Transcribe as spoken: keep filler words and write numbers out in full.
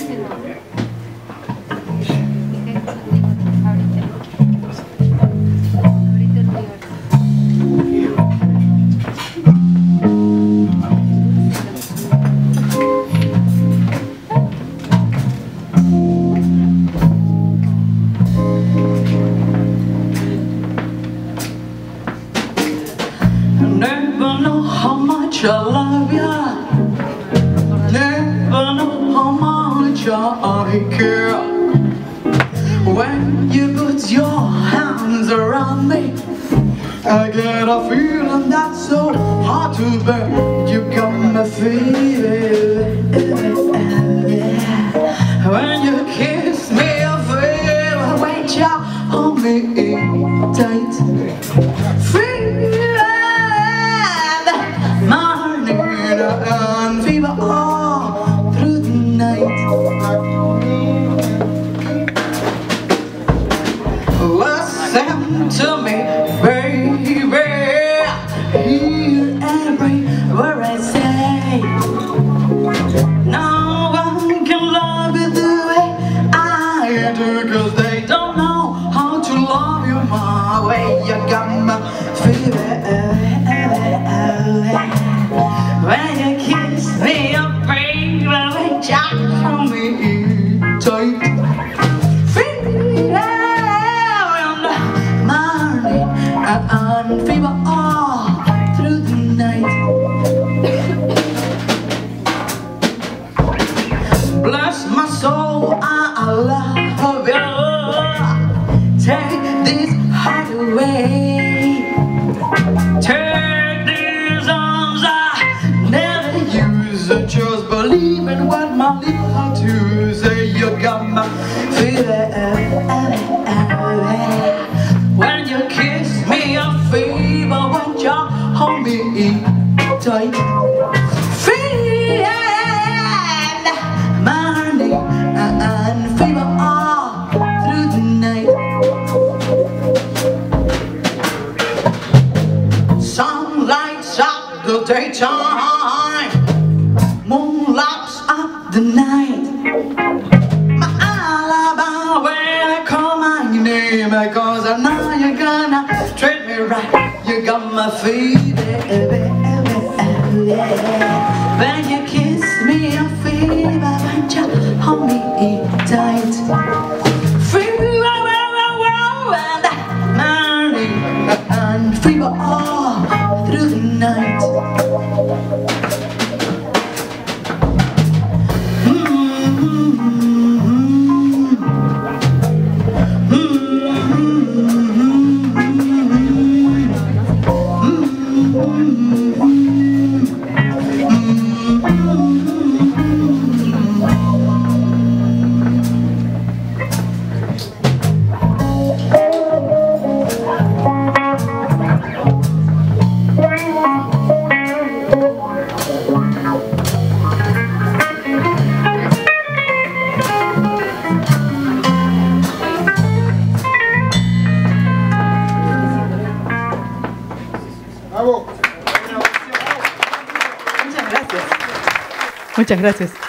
Never know how much I love ya. Never know how much I care. When you put your hands around me, I get a feeling that's so hard to bear. You got me feeling. When you kiss me, I feel. When you hold me tight, feel and fever all through the night. Listen to me, baby. Hear every word I say. No one can love you the way I do, 'cause they don't know how to love you my way. You got my fever. When you kiss me, oh baby, when you hold me tight, feel morning and fever all through the night. Bless my soul, I love you. Take this heart away. Take these arms I never use. Just believe in what my lips have to say. You got my feeling. When you kiss me, I fever. When you hold me tight, feel morning and fever all through the night. Sun lights up the daytime, moon lights up the night. My alibi when I call my name, because I know you're gonna treat me right. You got my fever. When you kiss me, I feel. When you hold me tight, feel and morning and fever all through the night. Muchas gracias. Muchas gracias.